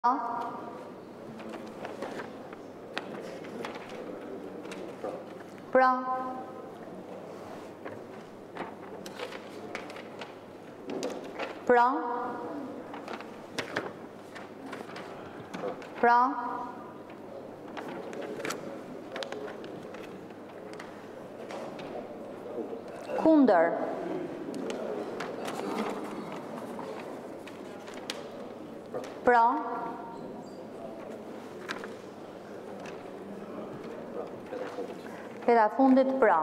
Pra. Kundër. Pra. Peta fundit pra.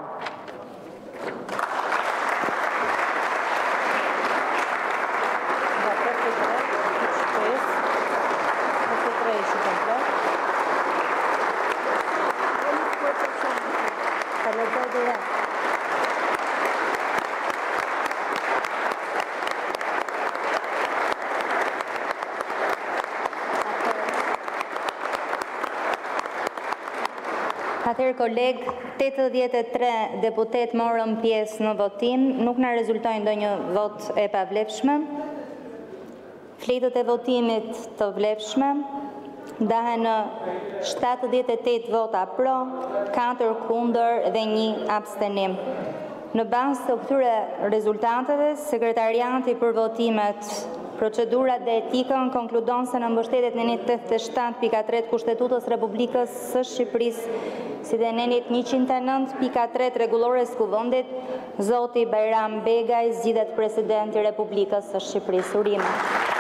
Atëherë kolegë, 83 deputet morën pjesë në votim, nuk na rezultojnë ndonjë vot e pavlefshme. Fletët e votimit të vlefshme ndahen në 78 vota pro, 4 kundër dhe 1 abstenim. Në bazë të këtyre rezultateve, Sekretariati për Votimet, Procedurat dhe Etikën konkludon se në mbështetjet në nenit 87.3 Kushtetutës Republikës së Shqipërisë, si dhe nenit 109.3 Rregullores Kuvendit, Zoti Bajram Begaj zgjidhet presidenti i Republikës së Shqipërisë. Urime.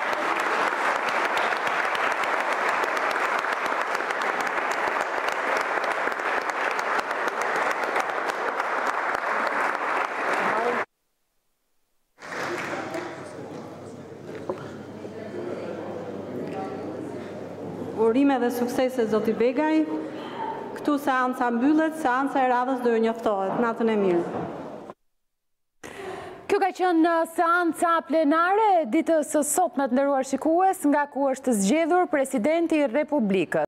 Urime dhe suksese Zoti Begaj. Këtu seanca mbyllet, seanca e radhës do ju njoftohet. Natën e mirë. Kjo ka qenë seanca plenare ditës së sotme të nderuar shikues, nga ku është zgjedhur presidenti i Republikës.